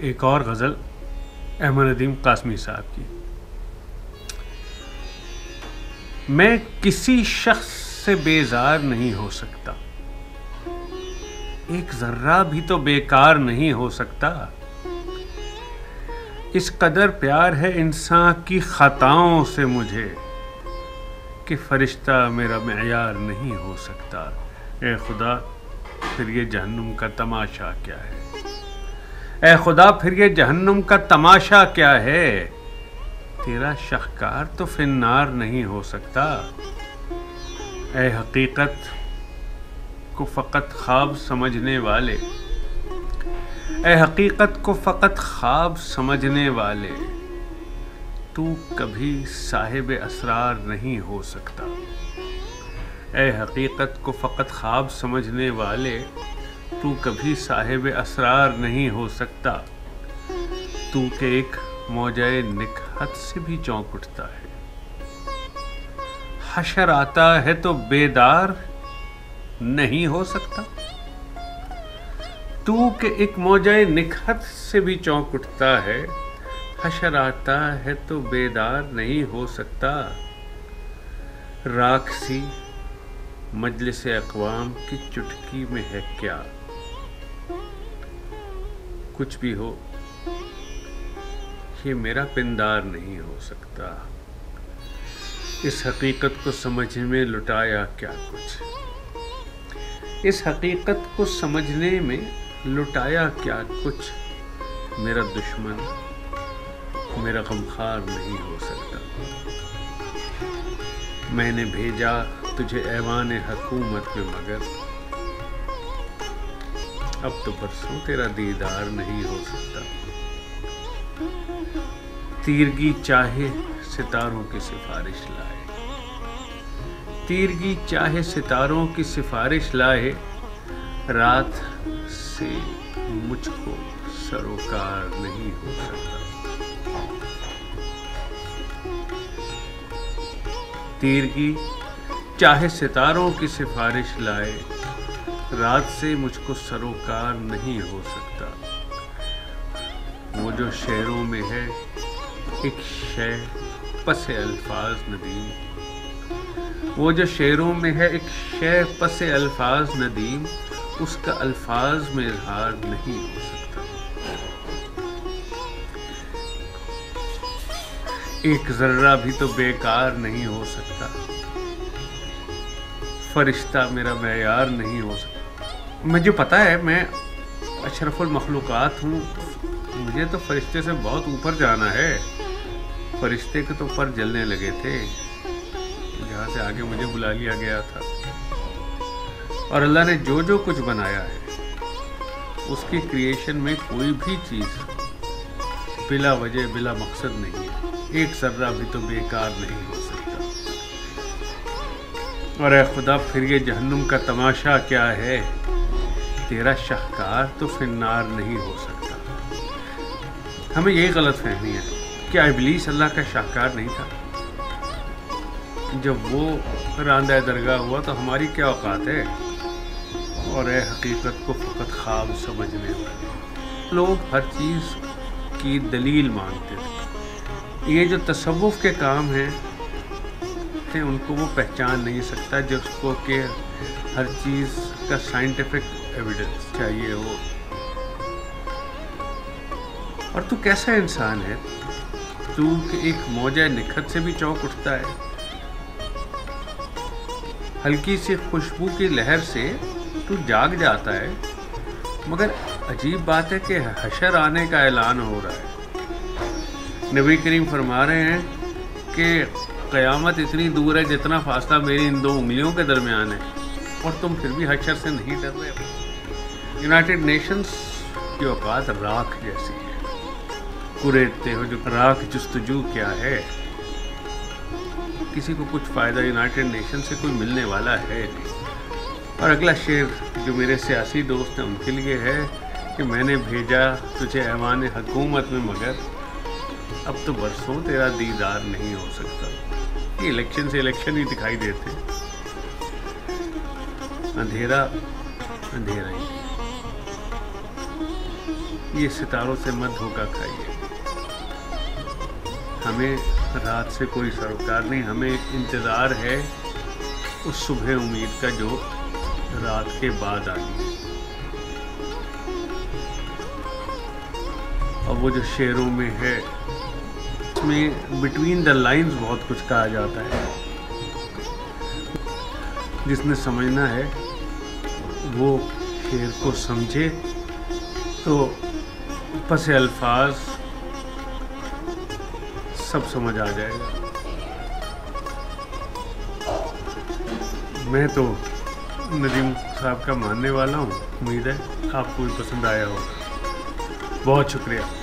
ایک اور غزل احمد ندیم قاسمی صاحب کی. میں کسی شخص سے بیزار نہیں ہو سکتا, ایک ذرہ بھی تو بیکار نہیں ہو سکتا. اس قدر پیار ہے انسان کی خطاؤں سے مجھے کہ فرشتہ میرا معیار نہیں ہو سکتا. اے خدا پھر یہ جہنم کا تماشا کیا ہے, اے خدا پھر یہ جہنم کا تماشا کیا ہے. تیرا شاہکار تو فنار نہیں ہو سکتا. اے حقیقت کو فقط خواب سمجھنے والے, اے حقیقت کو فقط خواب سمجھنے والے, تو کبھی صاحب اسرار نہیں ہو سکتا. اے حقیقت کو فقط خواب سمجھنے والے, تو کبھی صاحب اسرار نہیں ہو سکتا. تو کہ ایک موجۂ نکہت سے بھی چونک اٹھتا ہے, حشر آتا ہے تو بیدار نہیں ہو سکتا. تو کہ ایک موجۂ نکہت سے بھی چونک اٹھتا ہے, حشر آتا ہے تو بیدار نہیں ہو سکتا. راکھ سی مجلس اقوام کی چٹکی میں ہے کیا, کچھ بھی ہو یہ میرا پندار نہیں ہو سکتا. اس حقیقت کو سمجھنے میں لٹایا کیا کچھ, اس حقیقت کو سمجھنے میں لٹایا کیا کچھ. میرا دشمن میرا غمخوار نہیں ہو سکتا. میں نے بھیجا تجھے ایوان حکومت میں مگر اب تو برسوں تیرا دیدار نہیں ہو سکتا. تیرگی چاہے ستاروں کی سفارش لائے, تیرگی چاہے ستاروں کی سفارش لائے, رات سے مجھ کو سروکار نہیں ہو سکتا. تیرگی چاہے ستاروں کی سفارش لائے, رات سے مجھ کو سروکار نہیں ہو سکتا. وہ جو شعروں میں ہے ایک شے پس الفاظ ندیم, وہ جو شعروں میں ہے ایک شے پس الفاظ ندیم, اس کا الفاظ میں اظہار نہیں ہو سکتا. ایک ذرہ بھی تو بیکار نہیں ہو سکتا. فرشتہ میرا معیار نہیں ہو سکتا. مجھے پتا ہے میں اشرف المخلوقات ہوں, مجھے تو فرشتے سے بہت اوپر جانا ہے. فرشتے کے تو پر جلنے لگے تھے جہاں سے آگے مجھے بلا لیا گیا تھا. اور اللہ نے جو جو کچھ بنایا ہے اس کی کریشن میں کوئی بھی چیز بلا وجہ بلا مقصد نہیں ہے. ایک ذرہ بھی تو بیکار نہیں ہو سکتا. اور اے خدا پھر یہ جہنم کا تماشا کیا ہے, تیرا شاہکار تو فنار نہیں ہو سکتا. ہمیں یہی غلط فہمی ہے کہ ابلیس اللہ کا شاہکار نہیں تھا. جب وہ راندہ درگاہ ہوا تو ہماری کیا اوقات ہے. اور اے حقیقت کو فقط خواب سمجھنے والے, لوگ ہر چیز کی دلیل مانگتے تھے. یہ جو تصوف کے کام ہیں ان کو وہ پہچان نہیں سکتا جس کو کہ ہر چیز کا سائنٹیفک ایویڈنس چاہیے ہو. اور تو کیسا انسان ہے تو کہ ایک موجۂ نکہت سے بھی چونک اٹھتا ہے. ہلکی سی خوشبو کی لہر سے تو جاگ جاتا ہے, مگر عجیب بات ہے کہ حشر آنے کا اعلان ہو رہا ہے. نبی کریم فرما رہے ہیں کہ قیامت اتنی دور ہے جتنا فاصلہ میری ان دو انگلیوں کے درمیان ہے, اور تم پھر بھی حشر سے نہیں ڈر رہے. یونائٹڈ نیشنز کی اوقات راکھ جیسی ہے. کریدتے ہو جو راکھ جستجو کیا ہے, کسی کو کچھ فائدہ یونائٹڈ نیشن سے کوئی ملنے والا ہے نہیں. اور اگلا شعر جو میرے سیاسی دوست ہیں ان کے لیے ہے کہ میں نے بھیجا تجھے ایوان حکومت میں مگر اب تو برسوں تیرا دیدار نہیں ہو سکتا. یہ الیکشن سے الیکشن ہی دکھائی دیتے, اندھیرا اندھیرا ہی. ये सितारों से मत धोखा खाइए। हमें रात से कोई सरोकार नहीं, हमें इंतज़ार है उस सुबह उम्मीद का जो रात के बाद आ गई। और वो जो शेरों में है उसमें बिटवीन द लाइंस बहुत कुछ कहा जाता है। जिसने समझना है वो शेर को समझे तो पसे अल्फाज सब समझ आ जाएगा। मैं तो नदीम साहब का मानने वाला हूँ, उम्मीद है आपको भी पसंद आया होगा। बहुत शुक्रिया।